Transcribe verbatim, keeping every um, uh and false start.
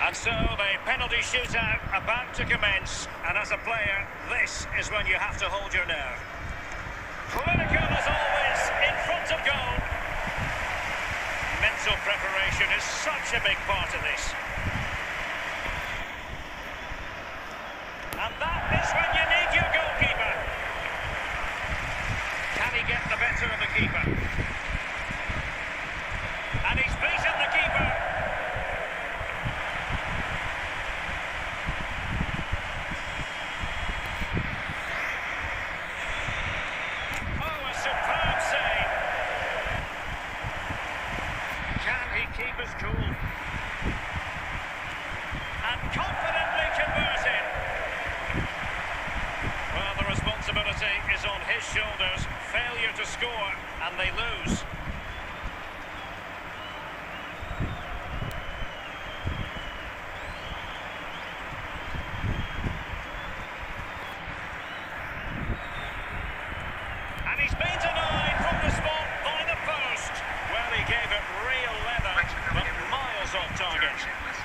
And so the penalty shootout about to commence. And as a player, this is when you have to hold your nerve. Clinical as always, in front of goal. Mental preparation is such a big part of this. And that is when you need your goalkeeper. Can he get the better of the keeper? And he's beaten the keeper. Oh, a superb save. Can he keep his cool? And confidently converted. Well, the responsibility is on his shoulders. Failure to score, and they lose. And he's been denied from the spot by the post. Well, he gave it real leather, but miles off target.